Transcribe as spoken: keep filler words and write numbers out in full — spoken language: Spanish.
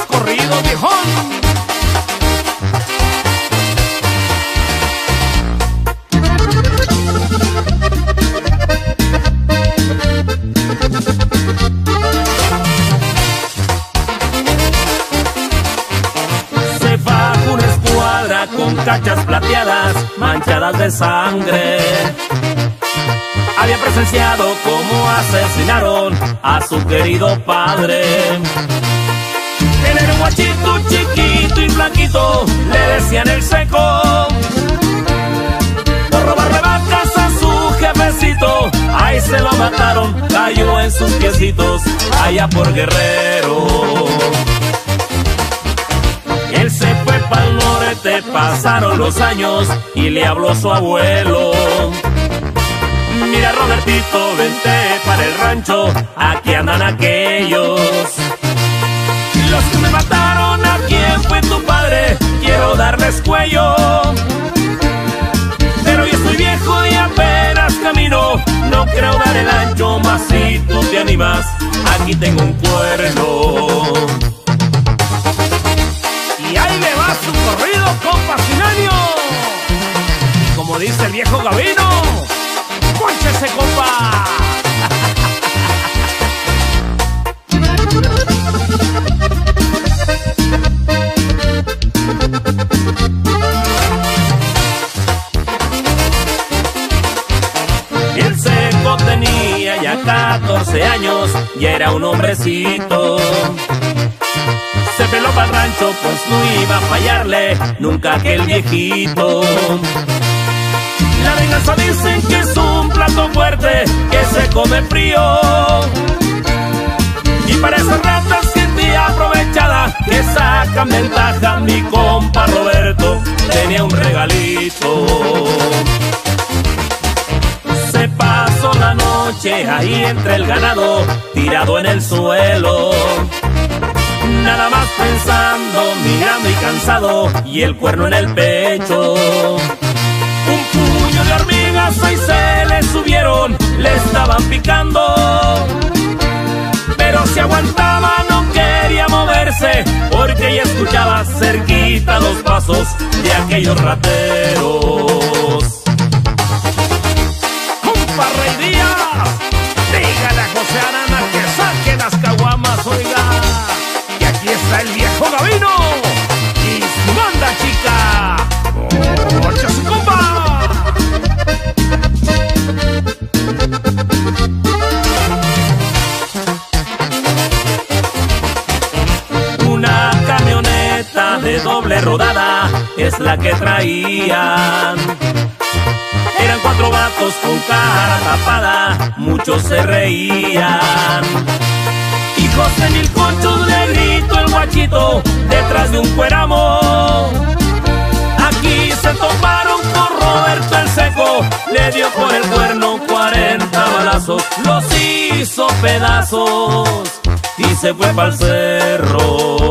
corridos, viejón. Con cachas plateadas, manchadas de sangre. Había presenciado cómo asesinaron a su querido padre. Él era un guachito chiquito y blanquito, le decían el seco. Por robarle vacas a su jefecito, ahí se lo mataron, cayó en sus piecitos, allá por Guerrero. Él se fue pa'l norte, pasaron los años y le habló su abuelo. Mira, Robertito, vente para el rancho, aquí andan aquellos. Los que me mataron, ¿a quién fue tu padre? Quiero darles cuello. Pero yo soy viejo y apenas camino, no creo dar el ancho, más si tú te animas, aquí tengo un cuerno. Y ahí le va su corrido, compa Sinanio. Como dice el viejo Gabino, ¡pónchese, compa! El Seco tenía ya catorce años y era un hombrecito. Se peló pa'l rancho, pues no iba a fallarle nunca aquel viejito. La venganza dicen que es un plato fuerte que se come frío. Y para esas ratas gente aprovechada que sacan ventaja, mi compa Roberto tenía un regalito. Se pasó la noche ahí entre el ganado, tirado en el suelo. Nada más pensando, mirando y cansado, y el cuerno en el pecho. Un puño de hormigas ahí se le subieron, le estaban picando. Pero se aguantaba, no quería moverse, porque ya escuchaba cerquita los pasos de aquellos rateros. ¡Compa Rey Díaz! Dígale a José Arana que saque las caguamas, oiga. Aquí está el viejo Gabino y su banda chica. ¡Ocha su compa! Una camioneta de doble rodada es la que traían. Eran cuatro vatos con cara tapada, muchos se reían. José Mil Conchos le gritó el guachito detrás de un cueramo. Aquí se toparon con Roberto el Seco, le dio por el cuerno cuarenta balazos, los hizo pedazos y se fue pa'l cerro.